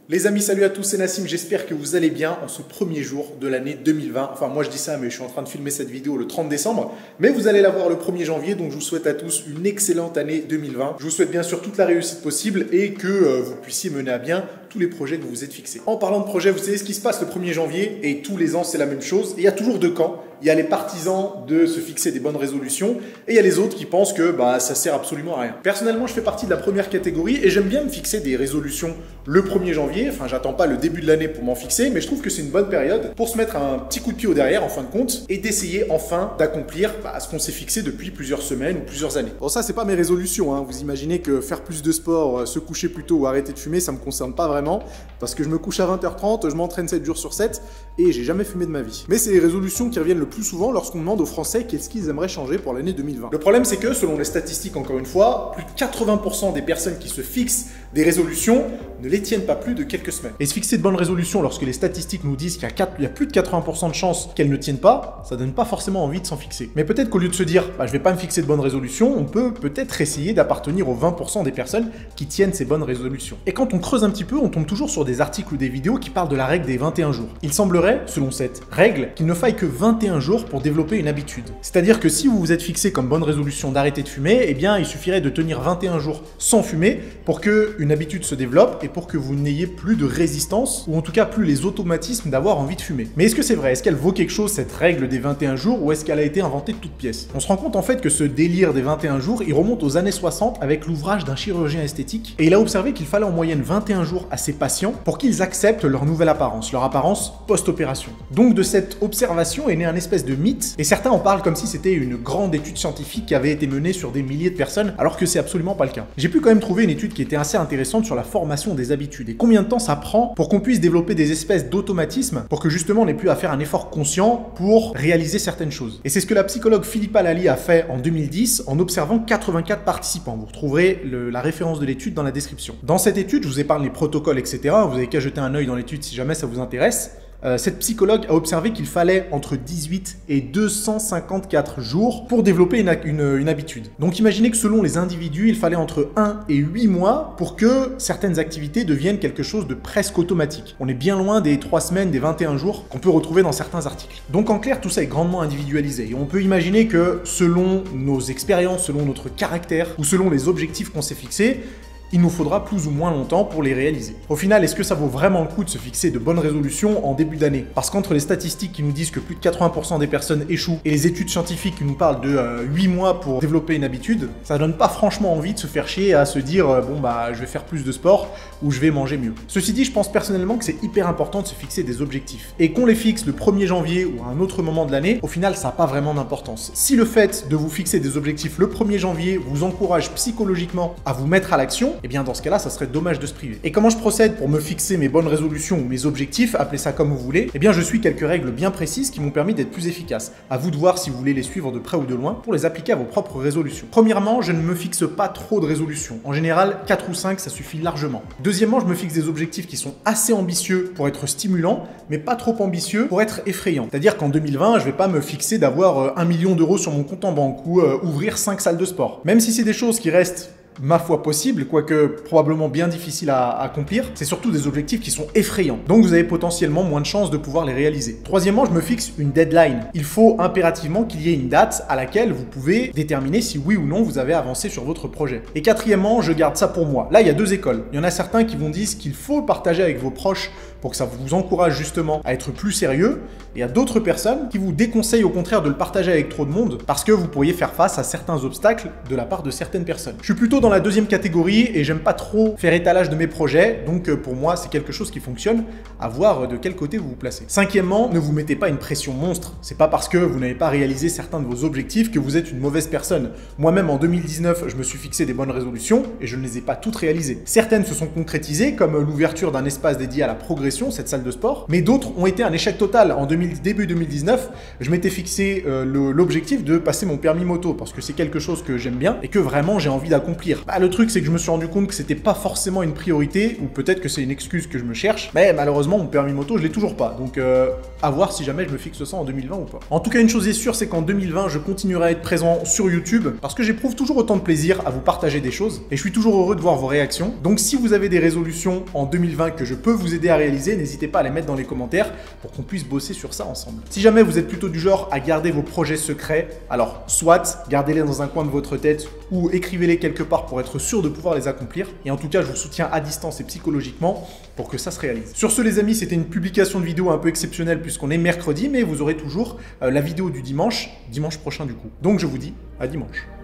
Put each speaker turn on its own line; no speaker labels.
Les amis, salut à tous, c'est Nassim, j'espère que vous allez bien en ce premier jour de l'année 2020. Enfin, moi je dis ça, mais je suis en train de filmer cette vidéo le 30 décembre. Mais vous allez la voir le 1er janvier, donc je vous souhaite à tous une excellente année 2020. Je vous souhaite bien sûr toute la réussite possible et que vous puissiez mener à bien tous les projets que vous vous êtes fixés. En parlant de projets, vous savez ce qui se passe le 1er janvier et tous les ans c'est la même chose. Et il y a toujours deux camps. Il y a les partisans de se fixer des bonnes résolutions et il y a les autres qui pensent que ça sert absolument à rien. Personnellement, je fais partie de la première catégorie et j'aime bien me fixer des résolutions le 1er janvier. Enfin, j'attends pas le début de l'année pour m'en fixer, mais je trouve que c'est une bonne période pour se mettre un petit coup de pied au derrière en fin de compte et d'essayer enfin d'accomplir ce qu'on s'est fixé depuis plusieurs semaines ou plusieurs années. Bon, ça, c'est pas mes résolutions, hein. Vous imaginez que faire plus de sport, se coucher plus tôt ou arrêter de fumer, ça me concerne pas vraiment parce que je me couche à 20h30, je m'entraîne 7 jours sur 7 et j'ai jamais fumé de ma vie. Mais c'est les résolutions qui reviennent le plus souvent lorsqu'on demande aux Français qu'est-ce qu'ils aimeraient changer pour l'année 2020. Le problème, c'est que selon les statistiques, encore une fois, plus de 80% des personnes qui se fixent des résolutions ne les tiennent pas plus de quelques semaines. Et se fixer de bonnes résolutions lorsque les statistiques nous disent qu'il y a plus de 80% de chances qu'elles ne tiennent pas, ça donne pas forcément envie de s'en fixer. Mais peut-être qu'au lieu de se dire je vais pas me fixer de bonnes résolutions, on peut peut-être essayer d'appartenir aux 20% des personnes qui tiennent ces bonnes résolutions. Et quand on creuse un petit peu, on tombe toujours sur des articles ou des vidéos qui parlent de la règle des 21 jours. Il semblerait, selon cette règle, qu'il ne faille que 21 jours pour développer une habitude. C'est-à-dire que si vous vous êtes fixé comme bonne résolution d'arrêter de fumer, eh bien il suffirait de tenir 21 jours sans fumer pour que une habitude se développe et pour que vous n'ayez plus de résistance ou en tout cas plus les automatismes d'avoir envie de fumer. Mais est-ce que c'est vrai? Est-ce qu'elle vaut quelque chose cette règle des 21 jours ou est-ce qu'elle a été inventée de toutes pièces? On se rend compte en fait que ce délire des 21 jours, il remonte aux années 60 avec l'ouvrage d'un chirurgien esthétique et il a observé qu'il fallait en moyenne 21 jours à ses patients pour qu'ils acceptent leur nouvelle apparence, leur apparence post-opération. Donc de cette observation est né un espèce de mythe et certains en parlent comme si c'était une grande étude scientifique qui avait été menée sur des milliers de personnes alors que c'est absolument pas le cas. J'ai pu quand même trouver une étude qui était assez intéressante sur la formation des habitudes et combien de temps ça prend pour qu'on puisse développer des espèces d'automatismes pour que justement on n'ait plus à faire un effort conscient pour réaliser certaines choses. Et c'est ce que la psychologue Philippa Lally a fait en 2010 en observant 84 participants. Vous retrouverez la référence de l'étude dans la description. Dans cette étude, je vous épargne les protocoles, etc. Vous avez qu'à jeter un œil dans l'étude si jamais ça vous intéresse. Cette psychologue a observé qu'il fallait entre 18 et 254 jours pour développer une habitude. Donc imaginez que selon les individus, il fallait entre 1 et 8 mois pour que certaines activités deviennent quelque chose de presque automatique. On est bien loin des 3 semaines, des 21 jours qu'on peut retrouver dans certains articles. Donc en clair, tout ça est grandement individualisé. Et on peut imaginer que selon nos expériences, selon notre caractère ou selon les objectifs qu'on s'est fixés, il nous faudra plus ou moins longtemps pour les réaliser. Au final, est-ce que ça vaut vraiment le coup de se fixer de bonnes résolutions en début d'année? Parce qu'entre les statistiques qui nous disent que plus de 80% des personnes échouent et les études scientifiques qui nous parlent de 8 mois pour développer une habitude, ça donne pas franchement envie de se faire chier à se dire je vais faire plus de sport ou je vais manger mieux. Ceci dit, je pense personnellement que c'est hyper important de se fixer des objectifs. Et qu'on les fixe le 1er janvier ou à un autre moment de l'année, au final, ça n'a pas vraiment d'importance. Si le fait de vous fixer des objectifs le 1er janvier vous encourage psychologiquement à vous mettre à l'action, eh bien dans ce cas-là, ça serait dommage de se priver. Et comment je procède pour me fixer mes bonnes résolutions ou mes objectifs, appelez ça comme vous voulez? Eh bien, je suis quelques règles bien précises qui m'ont permis d'être plus efficace. À vous de voir si vous voulez les suivre de près ou de loin pour les appliquer à vos propres résolutions. Premièrement, je ne me fixe pas trop de résolutions. En général, 4 ou 5, ça suffit largement. Deuxièmement, je me fixe des objectifs qui sont assez ambitieux pour être stimulants, mais pas trop ambitieux pour être effrayants. C'est-à-dire qu'en 2020, je vais pas me fixer d'avoir 1 million d'euros sur mon compte en banque ou ouvrir 5 salles de sport. Même si c'est des choses qui restent ma foi possible, quoique probablement bien difficile à accomplir, c'est surtout des objectifs qui sont effrayants. Donc vous avez potentiellement moins de chances de pouvoir les réaliser. Troisièmement, je me fixe une deadline. Il faut impérativement qu'il y ait une date à laquelle vous pouvez déterminer si oui ou non vous avez avancé sur votre projet. Et quatrièmement, je garde ça pour moi. Là, il y a deux écoles. Il y en a certains qui vont dire qu'il faut le partager avec vos proches pour que ça vous encourage justement à être plus sérieux. Et il y a d'autres personnes qui vous déconseillent au contraire de le partager avec trop de monde parce que vous pourriez faire face à certains obstacles de la part de certaines personnes. Je suis plutôt dans la deuxième catégorie et j'aime pas trop faire étalage de mes projets, donc pour moi c'est quelque chose qui fonctionne, à voir de quel côté vous vous placez. Cinquièmement, ne vous mettez pas une pression monstre. C'est pas parce que vous n'avez pas réalisé certains de vos objectifs que vous êtes une mauvaise personne. Moi-même en 2019, je me suis fixé des bonnes résolutions et je ne les ai pas toutes réalisées. Certaines se sont concrétisées comme l'ouverture d'un espace dédié à la progression, cette salle de sport, mais d'autres ont été un échec total. En début 2019, je m'étais fixé l'objectif de passer mon permis moto parce que c'est quelque chose que j'aime bien et que vraiment j'ai envie d'accomplir. pire. Bah, le truc, c'est que je me suis rendu compte que c'était pas forcément une priorité, ou peut-être que c'est une excuse que je me cherche, mais malheureusement, mon permis moto, je l'ai toujours pas. Donc, à voir si jamais je me fixe ça en 2020 ou pas. En tout cas, une chose est sûre, c'est qu'en 2020, je continuerai à être présent sur YouTube, parce que j'éprouve toujours autant de plaisir à vous partager des choses, et je suis toujours heureux de voir vos réactions. Donc, si vous avez des résolutions en 2020 que je peux vous aider à réaliser, n'hésitez pas à les mettre dans les commentaires pour qu'on puisse bosser sur ça ensemble. Si jamais vous êtes plutôt du genre à garder vos projets secrets, alors soit gardez-les dans un coin de votre tête ou écrivez-les quelque part pour être sûr de pouvoir les accomplir. Et en tout cas, je vous soutiens à distance et psychologiquement pour que ça se réalise. Sur ce, les amis, c'était une publication de vidéo un peu exceptionnelle puisqu'on est mercredi, mais vous aurez toujours la vidéo du dimanche prochain du coup. Donc je vous dis à dimanche.